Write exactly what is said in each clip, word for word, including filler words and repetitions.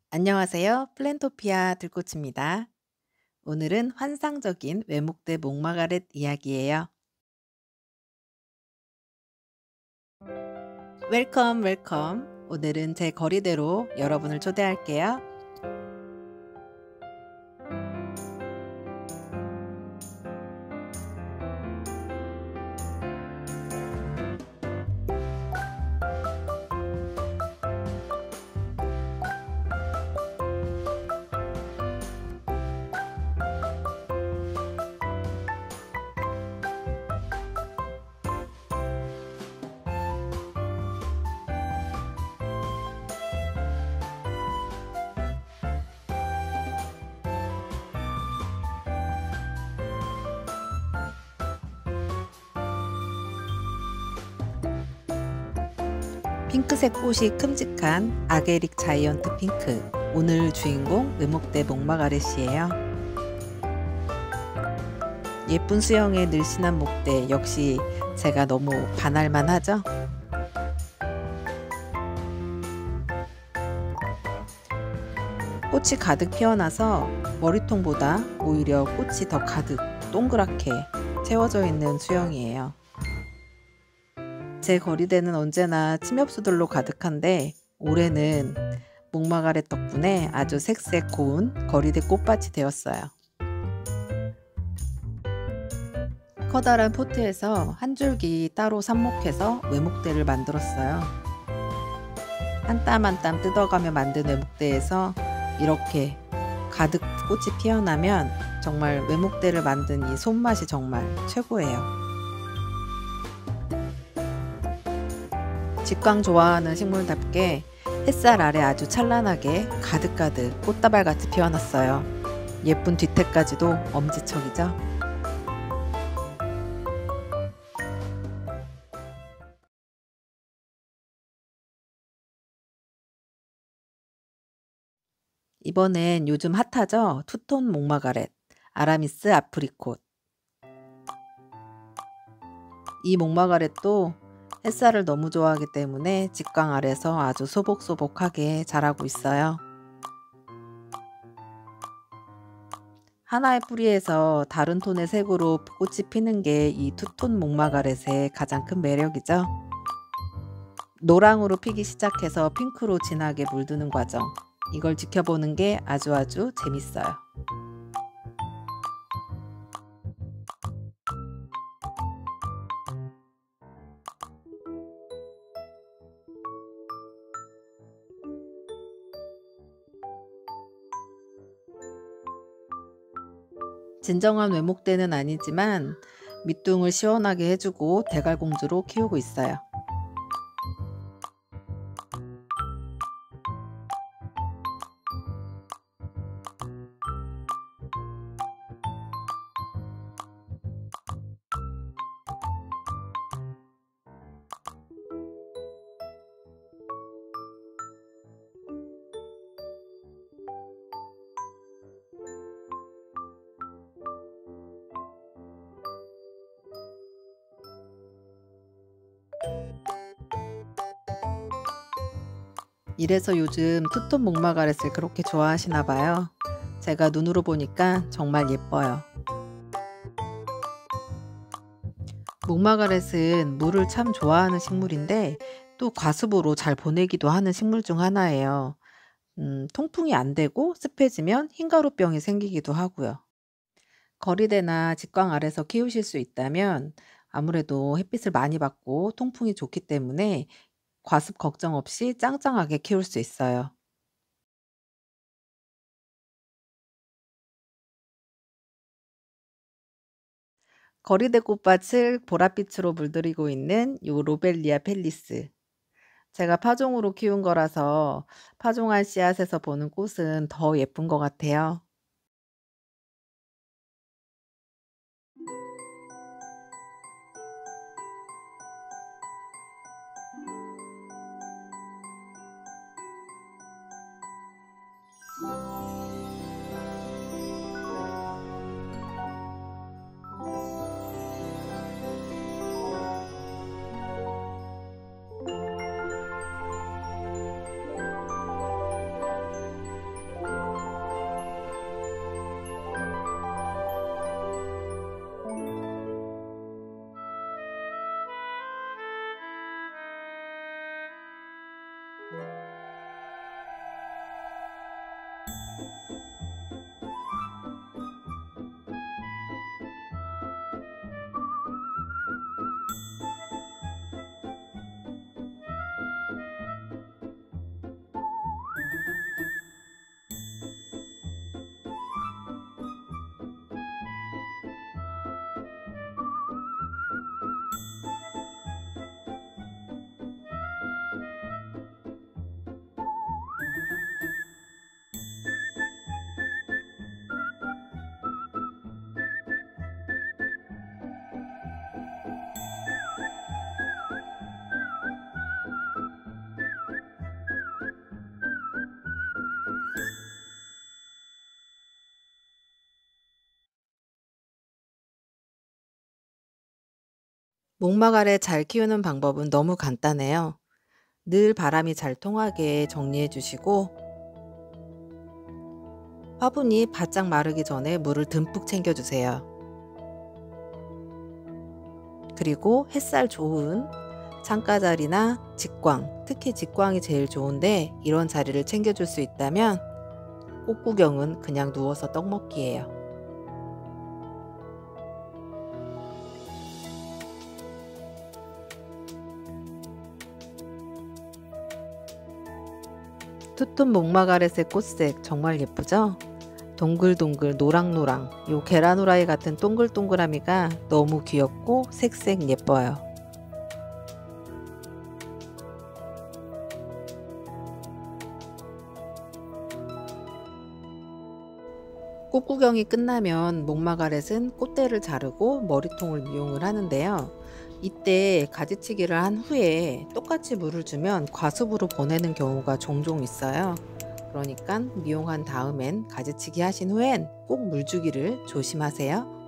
안녕하세요. 플랜토피아 들꽃입니다. 오늘은 환상적인 외목대 목마가렛 이야기예요. 웰컴, 웰컴. 오늘은 제 거리대로 여러분을 초대할게요. 핑크색 꽃이 큼직한 아게릭 자이언트 핑크. 오늘 주인공 외목대 목마가렛이에요. 예쁜 수영의 늘씬한 목대, 역시 제가 너무 반할만 하죠? 꽃이 가득 피어나서 머리통보다 오히려 꽃이 더 가득 동그랗게 채워져 있는 수영이에요. 제 거리대는 언제나 침엽수들로 가득한데 올해는 목마가렛 덕분에 아주 색색 고운 거리대 꽃밭이 되었어요. 커다란 포트에서 한 줄기 따로 삽목해서 외목대를 만들었어요. 한 땀 한 땀 뜯어가며 만든 외목대에서 이렇게 가득 꽃이 피어나면 정말 외목대를 만든 이 손맛이 정말 최고예요. 직광 좋아하는 식물답게 햇살 아래 아주 찬란하게 가득가득 꽃다발같이 피어났어요. 예쁜 뒤태까지도 엄지척이죠. 이번엔 요즘 핫하죠? 투톤 목마가렛, 아라미스 아프리콧. 이 목마가렛도 햇살을 너무 좋아하기 때문에 직광 아래서 아주 소복소복하게 자라고 있어요. 하나의 뿌리에서 다른 톤의 색으로 꽃이 피는 게 이 투톤 목마가렛의 가장 큰 매력이죠. 노랑으로 피기 시작해서 핑크로 진하게 물드는 과정, 이걸 지켜보는 게 아주 아주 재밌어요. 진정한 외목대는 아니지만 밑둥을 시원하게 해주고 대갈공주로 키우고 있어요. 이래서 요즘 투톤 목마가렛을 그렇게 좋아하시나 봐요. 제가 눈으로 보니까 정말 예뻐요. 목마가렛은 물을 참 좋아하는 식물인데 또 과습으로 잘 보내기도 하는 식물 중 하나예요. 음, 통풍이 안 되고 습해지면 흰가루병이 생기기도 하고요. 거리대나 직광 아래서 키우실 수 있다면 아무래도 햇빛을 많이 받고 통풍이 좋기 때문에 과습 걱정 없이 짱짱하게 키울 수 있어요. 거리대 꽃밭을 보랏빛으로 물들이고 있는 요 로벨리아 펠리스. 제가 파종으로 키운 거라서 파종한 씨앗에서 보는 꽃은 더 예쁜 것 같아요. 목마가래 잘 키우는 방법은 너무 간단해요. 늘 바람이 잘 통하게 정리해 주시고 화분이 바짝 마르기 전에 물을 듬뿍 챙겨 주세요. 그리고 햇살 좋은 창가 자리나 직광, 특히 직광이 제일 좋은데 이런 자리를 챙겨줄 수 있다면 꽃구경은 그냥 누워서 떡 먹기예요. 투톤 목마가렛의 꽃색 정말 예쁘죠? 동글동글 노랑노랑 요 계란 후라이 같은 동글동글함이가 너무 귀엽고 색색 예뻐요. 꽃구경이 끝나면 목마가렛은 꽃대를 자르고 머리통을 미용을 하는데요. 이때 가지치기를 한 후에 똑같이 물을 주면 과습으로 보내는 경우가 종종 있어요. 그러니까 미용한 다음엔 가지치기 하신 후엔 꼭 물주기를 조심하세요.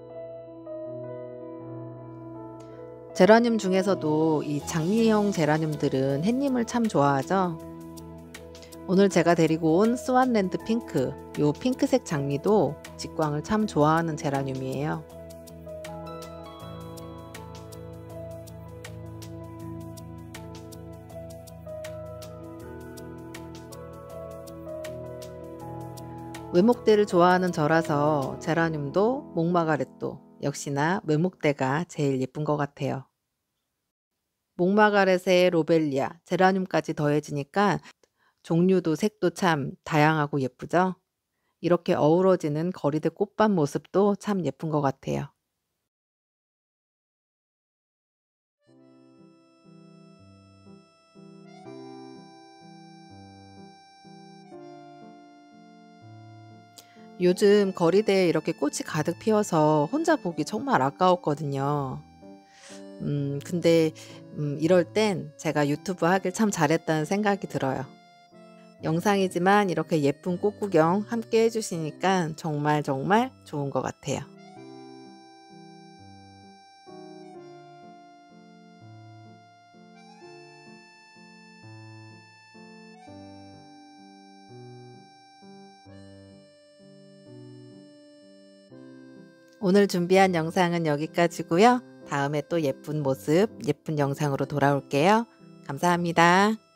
제라늄 중에서도 이 장미형 제라늄들은 햇님을 참 좋아하죠. 오늘 제가 데리고 온 스완랜드 핑크, 요 핑크색 장미도 직광을 참 좋아하는 제라늄이에요. 외목대를 좋아하는 저라서 제라늄도 목마가렛도 역시나 외목대가 제일 예쁜 것 같아요. 목마가렛에 로벨리아, 제라늄까지 더해지니까 종류도 색도 참 다양하고 예쁘죠? 이렇게 어우러지는 거리대 꽃밭 모습도 참 예쁜 것 같아요. 요즘 거리대에 이렇게 꽃이 가득 피어서 혼자 보기 정말 아까웠거든요. 음, 근데 음, 이럴 땐 제가 유튜브 하길 참 잘했다는 생각이 들어요. 영상이지만 이렇게 예쁜 꽃 구경 함께 해주시니까 정말 정말 좋은 것 같아요. 오늘 준비한 영상은 여기까지고요. 다음에 또 예쁜 모습, 예쁜 영상으로 돌아올게요. 감사합니다.